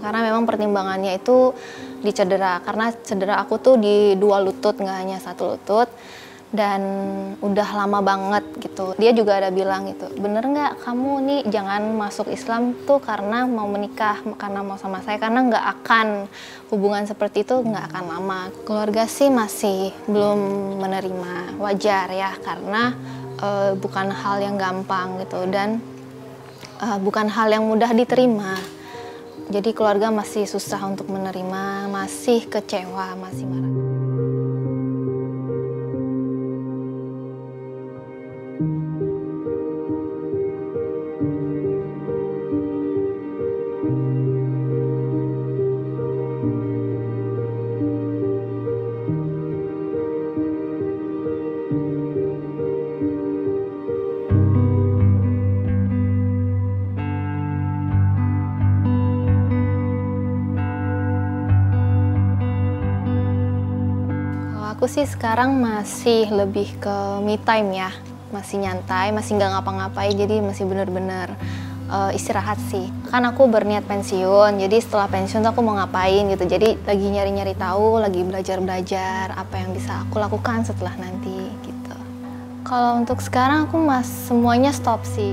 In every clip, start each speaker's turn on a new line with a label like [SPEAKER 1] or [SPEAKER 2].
[SPEAKER 1] karena memang pertimbangannya itu di cedera, karena cedera aku tuh di 2 lutut, nggak hanya 1 lutut, dan udah lama banget gitu. Dia juga ada bilang gitu, bener nggak kamu nih jangan masuk Islam tuh karena mau menikah, karena mau sama saya, karena nggak akan, hubungan seperti itu nggak akan lama. Keluarga sih masih belum menerima, wajar ya, karena bukan hal yang gampang gitu, dan bukan hal yang mudah diterima. Jadi keluarga masih susah untuk menerima, masih kecewa, masih marah. Aku sih sekarang masih lebih ke me time ya, masih nyantai, masih nggak ngapa-ngapain, jadi masih bener-bener istirahat sih. Kan aku berniat pensiun, jadi setelah pensiun tuh aku mau ngapain gitu, jadi lagi nyari-nyari tahu, lagi belajar-belajar apa yang bisa aku lakukan setelah nanti gitu. Kalau untuk sekarang aku semuanya stop sih.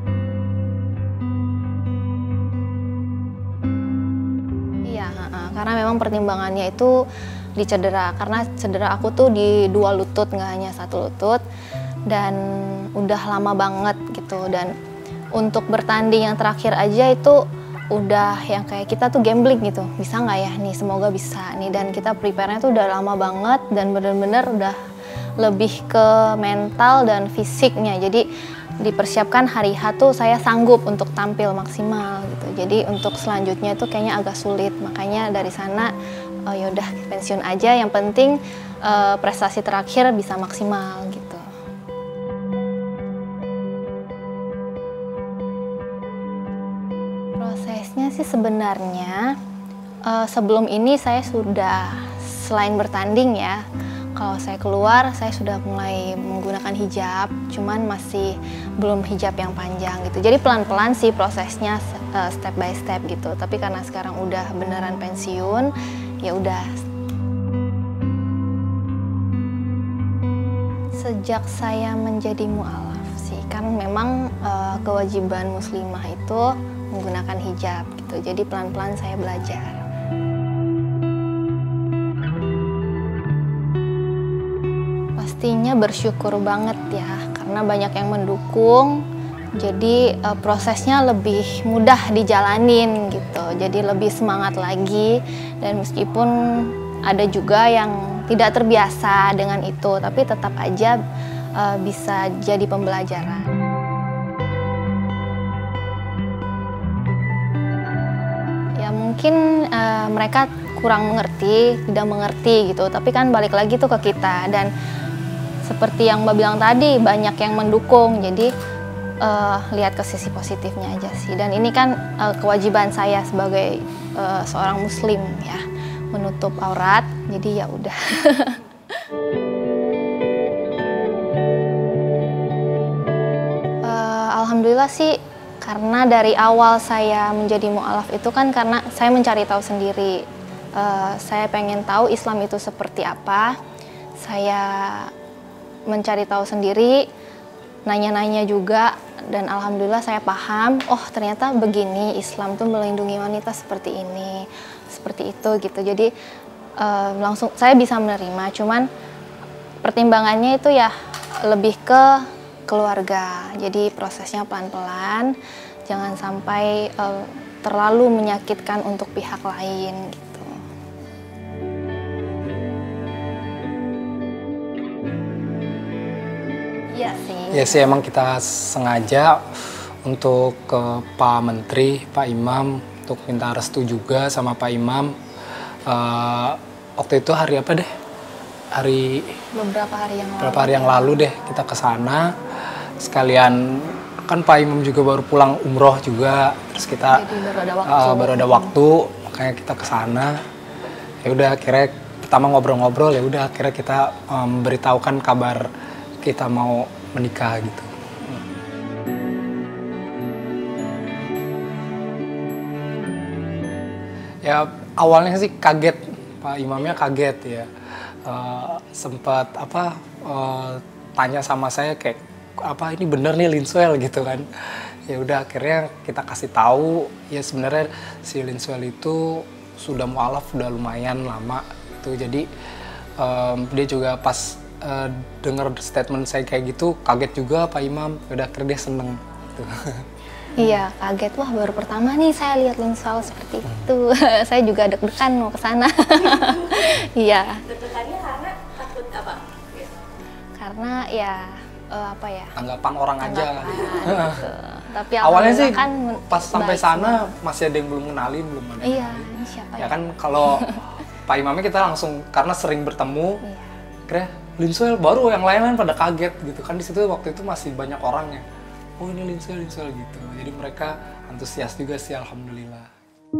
[SPEAKER 1] Iya, karena memang pertimbangannya itu di cedera, karena cedera aku tuh di 2 lutut, nggak hanya 1 lutut, dan udah lama banget gitu. Dan untuk bertanding yang terakhir aja itu udah yang kayak kita tuh gambling gitu, bisa nggak ya nih, semoga bisa nih, dan kita prepare-nya tuh udah lama banget dan bener-bener udah lebih ke mental dan fisiknya. Jadi dipersiapkan hari H tuh saya sanggup untuk tampil maksimal gitu. Jadi untuk selanjutnya itu kayaknya agak sulit, makanya dari sana oh yaudah pensiun aja, yang penting prestasi terakhir bisa maksimal gitu. Prosesnya sih sebenarnya sebelum ini saya sudah, selain bertanding ya, kalau saya keluar saya sudah mulai menggunakan hijab, cuman masih belum hijab yang panjang gitu. Jadi pelan-pelan sih prosesnya, step by step gitu. Tapi karena sekarang udah beneran pensiun, ya udah. Sejak saya menjadi mu'alaf sih, kan memang kewajiban muslimah itu menggunakan hijab gitu. Jadi pelan-pelan saya belajar. Pastinya bersyukur banget ya, karena banyak yang mendukung. Jadi prosesnya lebih mudah dijalanin gitu, jadi lebih semangat lagi. Dan meskipun ada juga yang tidak terbiasa dengan itu, tapi tetap aja bisa jadi pembelajaran. Ya mungkin mereka kurang mengerti, tidak mengerti gitu, tapi kan balik lagi tuh ke kita. Dan seperti yang Mbak bilang tadi, banyak yang mendukung, jadi lihat ke sisi positifnya aja sih. Dan ini kan kewajiban saya sebagai seorang muslim ya, menutup aurat, jadi ya udah. Alhamdulillah sih, karena dari awal saya menjadi mu'alaf itu kan karena saya mencari tahu sendiri. Saya pengen tahu Islam itu seperti apa, saya mencari tahu sendiri, nanya-nanya juga, dan alhamdulillah saya paham, oh ternyata begini, Islam tuh melindungi wanita seperti ini, seperti itu gitu. Jadi langsung saya bisa menerima, cuman pertimbangannya itu ya lebih ke keluarga. Jadi prosesnya pelan-pelan, jangan sampai terlalu menyakitkan untuk pihak lain gitu. Iya sih.
[SPEAKER 2] Ya sih, emang kita sengaja untuk ke Pak Menteri, Pak Imam, untuk minta restu juga sama Pak Imam. Waktu itu hari apa deh? Beberapa hari yang lalu deh kita ke sana. Sekalian kan Pak Imam juga baru pulang umroh juga, terus kita baru ada waktu, makanya kita ke sana. Ya udah, akhirnya pertama ngobrol-ngobrol, ya udah akhirnya kita memberitahukan kabar kita mau menikah gitu. Ya awalnya sih kaget, Pak Imamnya kaget ya. Sempat tanya sama saya kayak apa ini bener nih Linsuel gitu kan. Ya udah akhirnya kita kasih tahu ya sebenarnya si Linsuel itu sudah mualaf udah lumayan lama gitu. Jadi dia juga pas dengar statement saya kayak gitu kaget juga Pak Imam. Ya udah akhirnya dia seneng gitu.
[SPEAKER 1] Iya, kaget. Wah, baru pertama nih saya lihat Linsuel seperti itu. Saya juga deg-degan mau ke sana. Iya.
[SPEAKER 3] Deg-degannya karena takut apa?
[SPEAKER 1] Karena ya apa ya?
[SPEAKER 2] Tanggapan orang aja.
[SPEAKER 1] Gitu. Tapi
[SPEAKER 2] awalnya sih
[SPEAKER 1] kan
[SPEAKER 2] pas sampai sana masih ada yang belum kenalin, belum ada.
[SPEAKER 1] Iya, ini siapa
[SPEAKER 2] ya? Kan kalau Pak Imamnya kita langsung karena sering bertemu.
[SPEAKER 1] Iya.
[SPEAKER 2] Kira Linsuel baru yang lain-lain pada kaget gitu kan, di situ waktu itu masih banyak orangnya. Oh ini Linsuel gitu. Jadi mereka antusias juga sih alhamdulillah.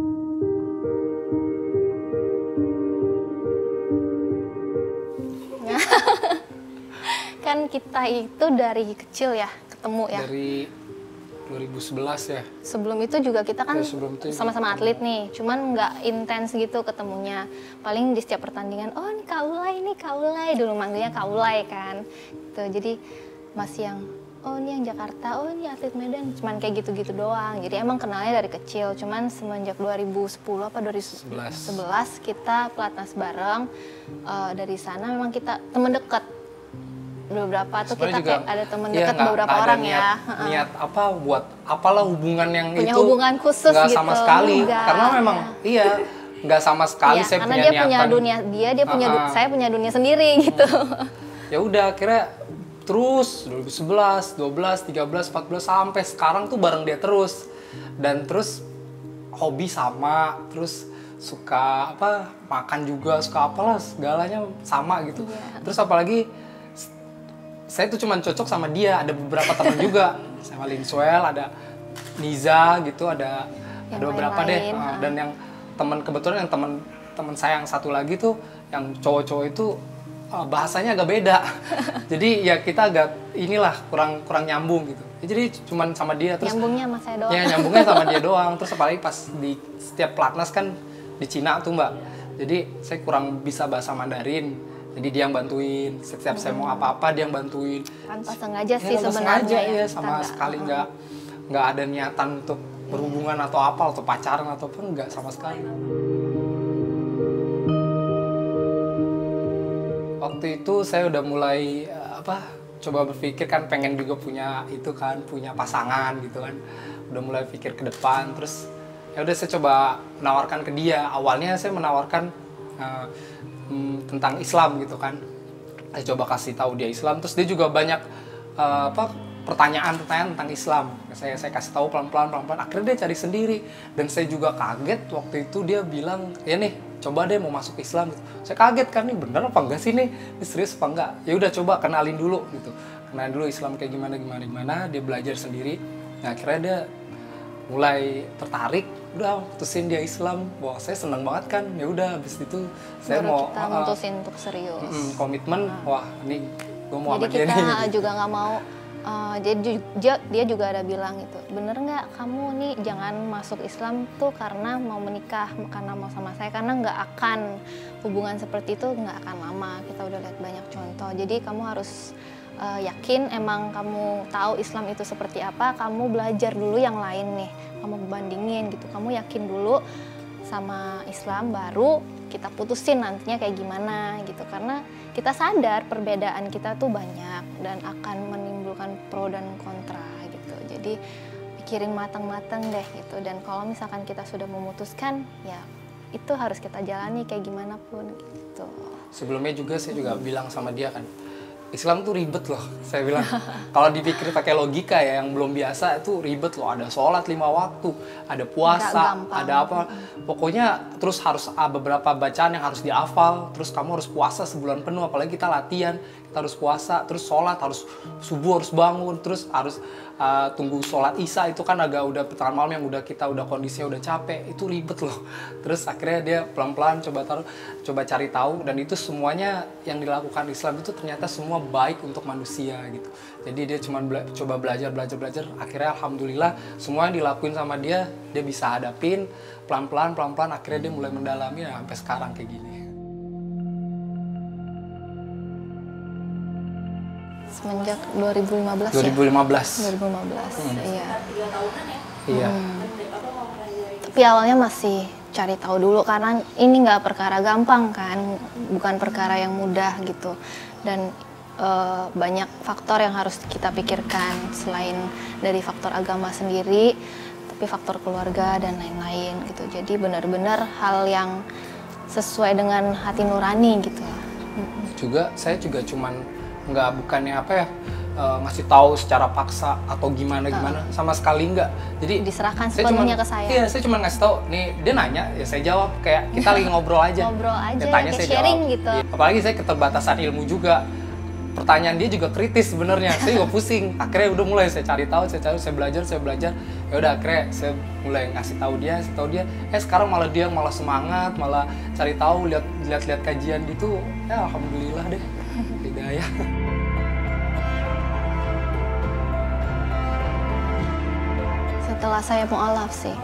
[SPEAKER 1] Kan kita itu dari kecil ya ketemu ya.
[SPEAKER 2] Dari 2011 ya.
[SPEAKER 1] Sebelum itu juga kita kan sama-sama atlet nih, cuman nggak intens gitu ketemunya. Paling di setiap pertandingan, oh ini Kaulai, dulu manggilnya Kaulai kan. Gitu. Jadi masih yang oh ini yang Jakarta, oh ini atlet Medan, cuman kayak gitu-gitu doang. Jadi emang kenalnya dari kecil, cuman semenjak 2010 apa 2011 kita pelatnas bareng. Dari sana memang kita temen deket. Beberapa tuh kita kayak ada temen deket beberapa orang ya.
[SPEAKER 2] Niat apa buat apalah hubungan yang
[SPEAKER 1] punya
[SPEAKER 2] itu
[SPEAKER 1] hubungan khusus
[SPEAKER 2] nggak
[SPEAKER 1] gitu.
[SPEAKER 2] sama sekali.
[SPEAKER 1] Enggak.
[SPEAKER 2] Karena memang iya nggak sama sekali
[SPEAKER 1] iya,
[SPEAKER 2] saya
[SPEAKER 1] karena
[SPEAKER 2] punya
[SPEAKER 1] dia
[SPEAKER 2] niatan.
[SPEAKER 1] punya dunia dia punya saya punya dunia sendiri gitu.
[SPEAKER 2] Ya udah akhirnya terus 2011, 12, 13, 14 sampai sekarang tuh bareng dia terus. Dan terus hobi sama, terus suka apa makan juga, suka apalah segalanya sama gitu.
[SPEAKER 1] Iya.
[SPEAKER 2] Terus apalagi saya tuh cuman cocok sama dia, ada beberapa teman juga, sama Linsuel, ada Niza gitu, ada beberapa deh, dan yang teman kebetulan yang teman saya yang satu lagi tuh, yang cowok-cowok itu bahasanya agak beda, jadi ya kita agak inilah kurang nyambung gitu, jadi cuman sama dia terus.
[SPEAKER 1] Nyambungnya sama saya doang.
[SPEAKER 2] Ya nyambungnya sama dia doang, terus apalagi pas di setiap pelatnas kan di Cina tuh Mbak, jadi saya kurang bisa bahasa Mandarin. Jadi dia yang bantuin, setiap saya mau apa-apa dia yang bantuin.
[SPEAKER 1] Tanpa sengaja sih
[SPEAKER 2] tanpa
[SPEAKER 1] sebenarnya
[SPEAKER 2] sengaja, ya. Sama sekali nggak ada niatan untuk berhubungan atau apa, atau pacaran ataupun nggak sama sekali. Waktu itu saya udah mulai coba berpikir kan pengen juga punya itu kan, punya pasangan gitu kan. Udah mulai pikir ke depan, terus ya udah saya coba menawarkan ke dia. Awalnya saya menawarkan tentang Islam gitu kan, saya coba kasih tahu dia Islam, terus dia juga banyak pertanyaan tentang Islam. Saya kasih tahu pelan-pelan, akhirnya dia cari sendiri, dan saya juga kaget waktu itu dia bilang ya nih coba deh mau masuk Islam gitu. Saya kaget kan, nih bener apa enggak sih nih serius apa enggak, ya udah coba kenalin dulu gitu, kenalin dulu Islam kayak gimana, dia belajar sendiri. Nah akhirnya dia mulai tertarik, udah putusin dia Islam. Wah saya seneng banget kan, ya udah habis itu saya
[SPEAKER 1] baru kita mutusin untuk serius.
[SPEAKER 2] Komitmen, wah ini gue mau sama dia nih.
[SPEAKER 1] Jadi kita juga nggak mau, dia juga ada bilang gitu, bener nggak kamu nih jangan masuk Islam tuh karena mau menikah, karena mau sama saya, karena nggak akan, hubungan seperti itu nggak akan lama, kita udah lihat banyak contoh. Jadi kamu harus yakin emang kamu tahu Islam itu seperti apa, kamu belajar dulu yang lain nih, kamu bandingin gitu, kamu yakin dulu sama Islam baru kita putusin nantinya kayak gimana gitu, karena kita sadar perbedaan kita tuh banyak dan akan menimbulkan pro dan kontra gitu. Jadi pikirin matang-matang deh gitu, dan kalau misalkan kita sudah memutuskan ya itu harus kita jalani kayak gimana pun gitu.
[SPEAKER 2] Sebelumnya juga saya juga bilang sama dia kan, Islam tuh ribet loh, saya bilang. Kalau dipikir pakai logika ya, yang belum biasa itu ribet loh. Ada sholat 5 waktu, ada puasa, ada apa. Pokoknya terus harus beberapa bacaan yang harus dihafal. Terus kamu harus puasa sebulan penuh, apalagi kita latihan. Kita harus puasa, terus sholat, harus subuh harus bangun. Terus harus tunggu sholat isya itu kan agak udah tengah malam yang kita kondisinya udah capek, itu ribet loh. Terus akhirnya dia pelan-pelan coba cari tahu, dan itu semuanya yang dilakukan Islam itu ternyata semua baik untuk manusia gitu. Jadi dia cuma coba belajar, akhirnya alhamdulillah semua yang dilakuin sama dia bisa hadapin pelan-pelan, akhirnya dia mulai mendalami sampai sekarang kayak gini.
[SPEAKER 1] Semenjak 2015
[SPEAKER 2] ya? 2015.
[SPEAKER 1] 2015, iya.
[SPEAKER 3] 3 tahunan ya?
[SPEAKER 2] Iya.
[SPEAKER 1] Tapi awalnya masih cari tahu dulu karena ini nggak perkara gampang kan, bukan perkara yang mudah gitu. Dan banyak faktor yang harus kita pikirkan selain dari faktor agama sendiri, tapi faktor keluarga dan lain-lain gitu. Jadi benar-benar hal yang sesuai dengan hati nurani gitu.
[SPEAKER 2] Saya juga cuman bukannya ngasih tahu secara paksa atau gimana sama sekali enggak. Jadi
[SPEAKER 1] diserahkan sepenuhnya ke saya.
[SPEAKER 2] Iya, saya cuma ngasih tahu nih, dia nanya ya saya jawab, kayak kita lagi ngobrol aja. Dia tanya saya
[SPEAKER 1] sharing
[SPEAKER 2] jawab
[SPEAKER 1] gitu.
[SPEAKER 2] Ya, apalagi saya keterbatasan ilmu juga. Pertanyaan dia juga kritis sebenarnya. Saya juga pusing. Akhirnya udah mulai saya cari tahu, saya belajar. Ya udah akhirnya saya mulai ngasih tahu dia. Sekarang malah dia malah semangat, malah cari tahu, lihat kajian gitu. Ya alhamdulillah deh. Hidayah.
[SPEAKER 1] Setelah saya mu'alaf sih.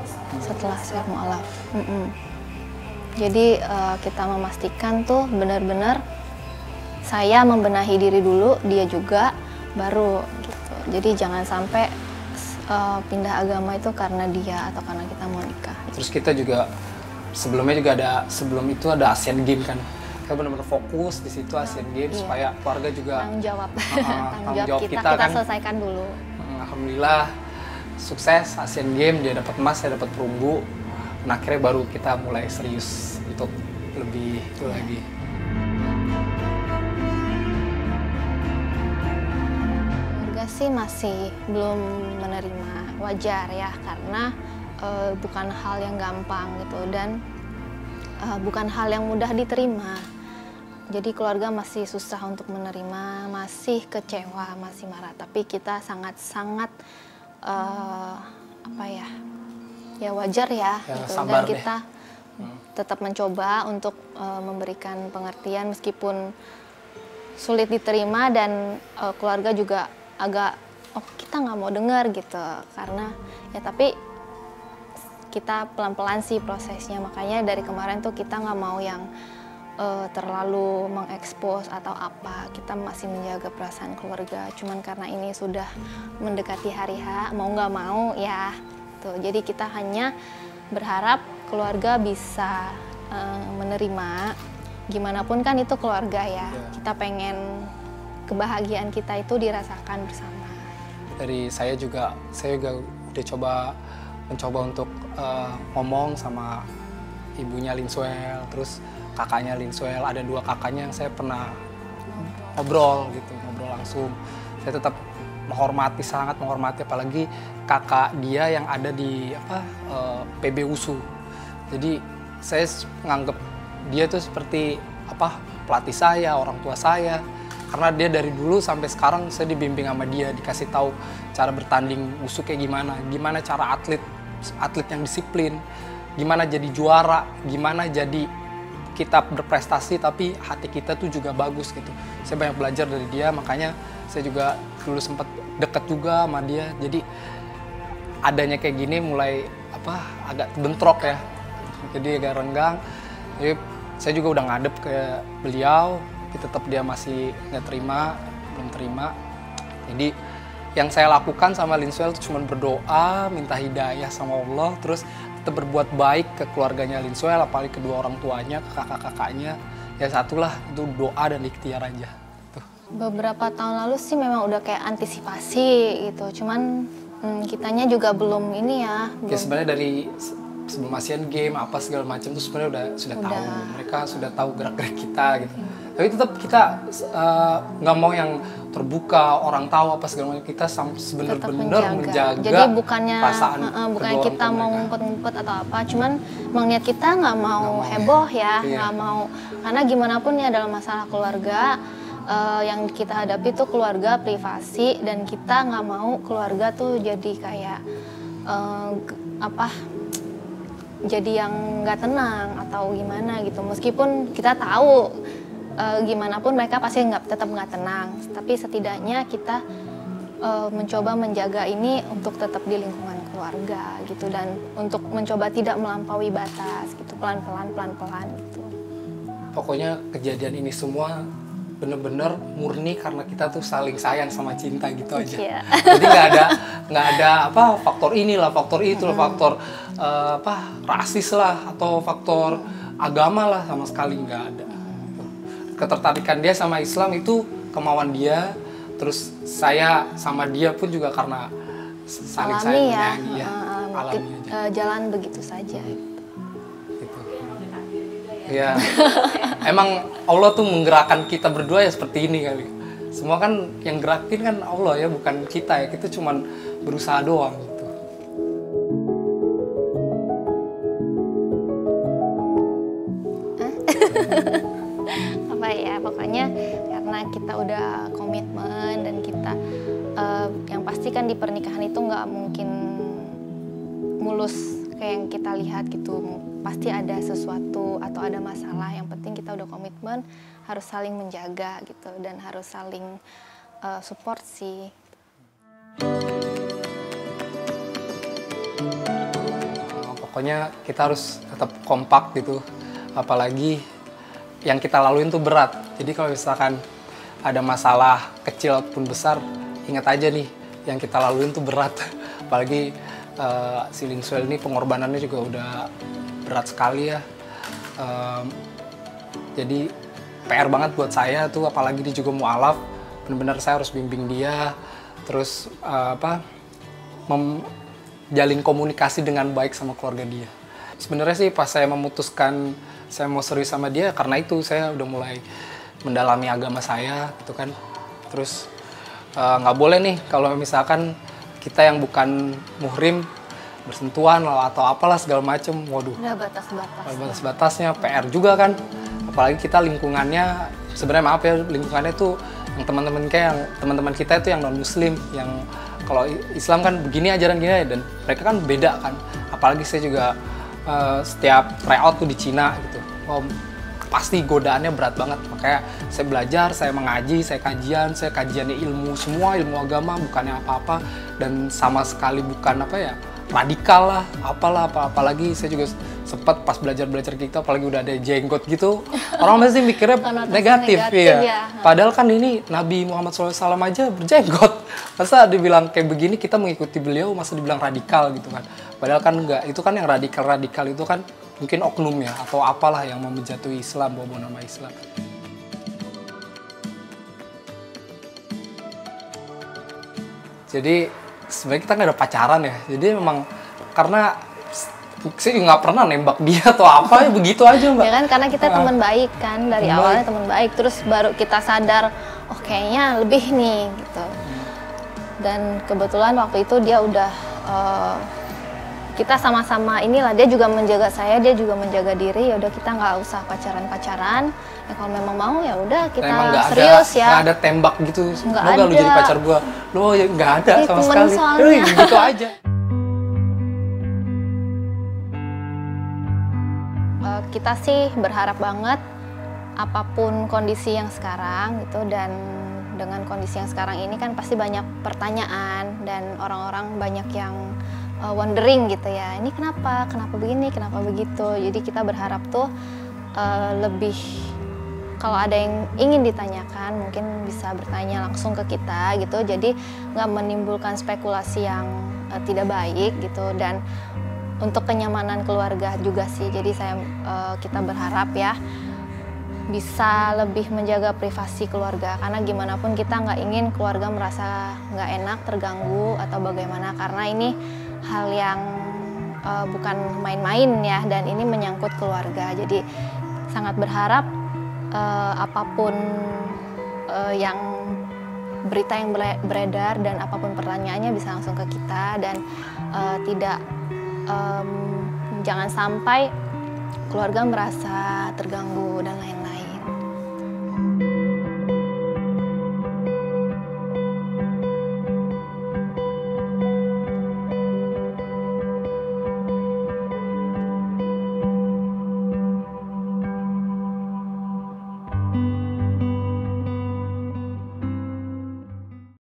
[SPEAKER 1] Jadi kita memastikan tuh benar-benar saya membenahi diri dulu, dia juga, baru gitu. Jadi jangan sampai pindah agama itu karena dia atau karena kita mau nikah.
[SPEAKER 2] Terus kita juga sebelum itu ada Asian Games kan. Kita benar-benar fokus di situ Asian Games supaya keluarga juga
[SPEAKER 1] tanggung jawab kita
[SPEAKER 2] kan
[SPEAKER 1] selesaikan dulu.
[SPEAKER 2] Alhamdulillah sukses Asian Games, dia dapat emas, saya dapat perunggu. Nah, akhirnya baru kita mulai serius untuk lebih itu lagi.
[SPEAKER 1] Keluarga sih masih belum menerima, wajar ya, karena bukan hal yang gampang gitu dan bukan hal yang mudah diterima. Jadi keluarga masih susah untuk menerima, masih kecewa, masih marah. Tapi kita sangat-sangat ya wajar ya gitu. Dan kita tetap mencoba untuk memberikan pengertian meskipun sulit diterima, dan keluarga juga agak kita nggak mau dengar gitu, karena ya tapi kita pelan-pelan sih prosesnya. Makanya dari kemarin tuh kita nggak mau yang terlalu mengekspos atau apa. Kita masih menjaga perasaan keluarga. Cuman karena ini sudah mendekati hari H, mau nggak mau ya. Tuh, jadi kita hanya berharap keluarga bisa menerima. Gimana pun kan itu keluarga ya. Kita pengen kebahagiaan kita itu dirasakan bersama.
[SPEAKER 2] Dari saya juga udah mencoba untuk ngomong sama ibunya Linsuel, terus kakaknya Linsuel. Ada 2 kakaknya yang saya pernah ngobrol langsung. Saya tetap sangat menghormati, apalagi kakak dia yang ada di PB USU. Jadi saya menganggap dia tuh seperti pelatih saya, orang tua saya. Karena dia dari dulu sampai sekarang saya dibimbing sama dia, dikasih tahu cara bertanding USU kayak gimana cara atlet yang disiplin, gimana jadi juara, gimana jadi kita berprestasi tapi hati kita tuh juga bagus gitu. Saya banyak belajar dari dia, makanya saya juga dulu sempat deket juga sama dia. Jadi adanya kayak gini mulai agak bentrok ya, jadi agak renggang. Jadi saya juga udah ngadep ke beliau, tapi tetap dia masih belum terima. Jadi yang saya lakukan sama Linsuel itu cuma berdoa, minta hidayah sama Allah, terus tetap berbuat baik ke keluarganya Linsuel, apalagi kedua orang tuanya, ke kakak-kakaknya. Ya satulah, itu doa dan ikhtiar aja. Tuh.
[SPEAKER 1] Beberapa tahun lalu sih memang udah kayak antisipasi gitu, cuman kitanya juga belum ini ya.
[SPEAKER 2] Ya sebenarnya dari sebelum Asian Games apa segala macam itu sebenarnya sudah tahu, mereka sudah tahu gerak-gerik kita gitu. Tapi tetap kita nggak mau yang terbuka, orang tahu apa segala macam. Kita benar-benar menjaga.
[SPEAKER 1] Jadi bukannya kita mau ngumpet-ngumpet atau apa, cuman emang niat kita nggak mau heboh ya, nggak mau. Karena gimana pun ya dalam masalah keluarga, yang kita hadapi tuh keluarga privasi, dan kita nggak mau keluarga tuh jadi kayak jadi yang nggak tenang atau gimana gitu. Meskipun kita tahu gimana pun mereka pasti tetap nggak tenang, tapi setidaknya kita mencoba menjaga ini untuk tetap di lingkungan keluarga gitu, dan untuk mencoba tidak melampaui batas gitu, pelan-pelan gitu.
[SPEAKER 2] Pokoknya kejadian ini semua bener-bener murni karena kita tuh saling sayang sama cinta gitu aja.
[SPEAKER 1] Iya.
[SPEAKER 2] Jadi nggak ada faktor inilah, faktor itu lah, faktor rasis lah atau faktor agama lah, sama sekali nggak ada. Ketertarikan dia sama Islam itu kemauan dia, terus saya sama dia pun juga karena saling sayang menyayangi ya. Alami aja.
[SPEAKER 1] Jalan begitu saja.
[SPEAKER 2] Gitu. Ya, emang Allah tuh menggerakkan kita berdua ya seperti ini kali. Semua kan yang gerakin kan Allah ya, bukan kita ya. Kita cuman berusaha doang gitu.
[SPEAKER 1] Apa ya, pokoknya karena kita udah komitmen dan kita yang pasti kan di pernikahan itu nggak mungkin mulus kayak yang kita lihat gitu. Pasti ada sesuatu atau ada masalah. Yang penting kita udah komitmen, harus saling menjaga gitu, dan harus saling support sih.
[SPEAKER 2] Pokoknya kita harus tetap kompak gitu. Apalagi yang kita laluin tuh berat. Jadi kalau misalkan ada masalah kecil pun besar, ingat aja nih, yang kita laluin tuh berat. Apalagi si Linsuel ini pengorbanannya juga udah berat sekali ya. Jadi PR banget buat saya tuh, apalagi dia juga mualaf. Benar-benar saya harus bimbing dia, terus jalin komunikasi dengan baik sama keluarga dia. Sebenarnya sih pas saya memutuskan saya mau serius sama dia, karena itu saya udah mulai mendalami agama saya gitu kan. Terus nggak boleh nih kalau misalkan kita yang bukan muhrim bersentuhan atau apalah segala macem. Waduh,
[SPEAKER 1] Udah batas-batasnya.
[SPEAKER 2] PR juga kan. Apalagi kita lingkungannya, sebenarnya maaf ya, lingkungannya tuh yang teman-teman kita itu yang non muslim, yang kalau Islam kan begini ajaran gini, dan mereka kan beda kan. Apalagi saya juga setiap tryout tuh di Cina gitu. Pasti godaannya berat banget. Makanya saya belajar, saya mengaji, saya kajiannya ilmu, semua ilmu agama, bukannya apa-apa, dan sama sekali bukan radikal lah, apalagi saya juga sempat pas belajar gitu, apalagi udah ada jenggot gitu, orang pasti mikirnya negatif ya. Padahal kan ini Nabi Muhammad SAW aja berjenggot, masa dibilang kayak begini kita mengikuti beliau, masa dibilang radikal gitu kan? Padahal kan enggak, itu kan yang radikal itu kan mungkin oknum ya, atau apalah yang mau menjatuhi Islam, bawa nama Islam. Jadi sebenarnya kita nggak ada pacaran ya, jadi memang karena sih nggak pernah nembak dia atau apa, ya begitu aja Mbak.
[SPEAKER 1] Ya kan, karena kita teman baik kan, dari awalnya teman baik, terus baru kita sadar, oh kayaknya lebih nih gitu. Dan kebetulan waktu itu dia udah kita sama-sama inilah, dia juga menjaga saya, dia juga menjaga diri. Ya udah, kita nggak usah pacaran. Ya kalau memang mau ya udah kita serius ya.
[SPEAKER 2] Nggak ada tembak gitu. Nggak lu jadi pacar gua. Lu ya nggak ada sama sekali. Gitu aja.
[SPEAKER 1] Kita sih berharap banget apapun kondisi yang sekarang gitu, dan dengan kondisi yang sekarang ini kan pasti banyak pertanyaan dan orang-orang banyak yang wondering gitu ya, ini kenapa begini, kenapa begitu. Jadi kita berharap tuh lebih, kalau ada yang ingin ditanyakan mungkin bisa bertanya langsung ke kita gitu, jadi nggak menimbulkan spekulasi yang tidak baik gitu. Dan untuk kenyamanan keluarga juga sih, jadi kita berharap ya bisa lebih menjaga privasi keluarga, karena gimana pun kita nggak ingin keluarga merasa nggak enak, terganggu atau bagaimana, karena ini hal yang bukan main-main ya, dan ini menyangkut keluarga. Jadi sangat berharap apapun yang berita yang beredar dan apapun pertanyaannya bisa langsung ke kita, dan jangan sampai keluarga merasa terganggu dan lain-lain.